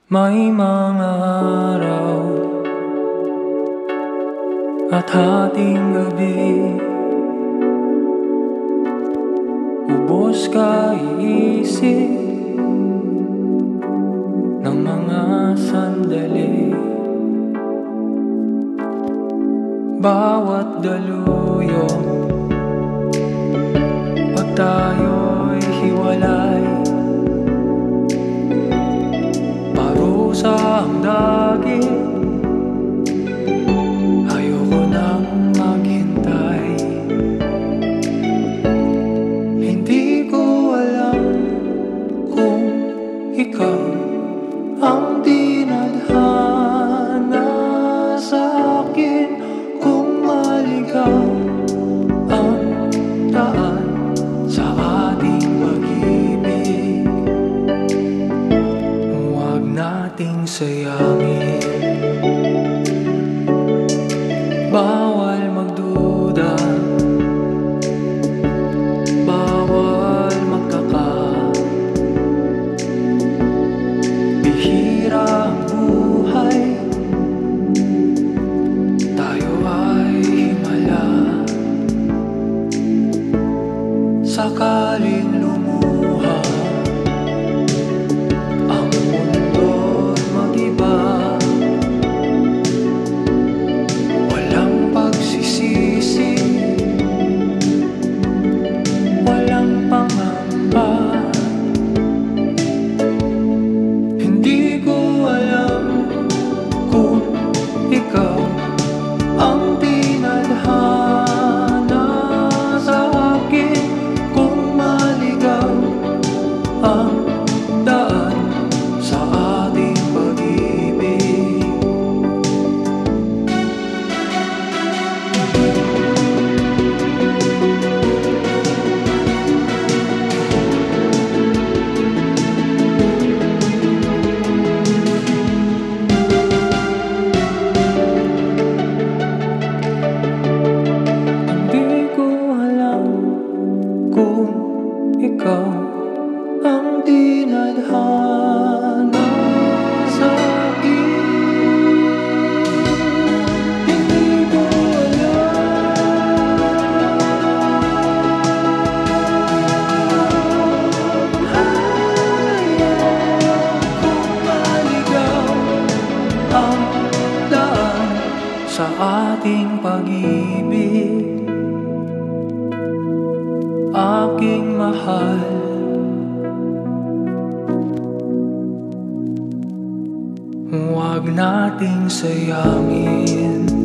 May mga araw at hating gabi, ubos kaisip ng mga sandali. Bawat daluyo pag tayo'y hiwalay, parusa ang dagit, ayoko nang maghintay. Hindi ko alam kung ikaw ang dinadhana sa akin, kung maligaw ang daan sa ating pag-ibig. Huwag nating sayangin, bawal magduda, bawal magtaka. Bihira ang buhay, tayo ay himala. Sakaling lumuha ang mundo'y mag-iba, walang pagsisisi, walang pangamba. Hindi ko alam kung ikaw ang dinadhana sa akin, kung maligaw ang daan sa ating pag-ibig. Hindi ko alam kung ikaw ang dinadhana sa akin. Hindi ko kung maligaw ang daan sa ating pag-ibig. Aking mahal, huwag nating sayangin,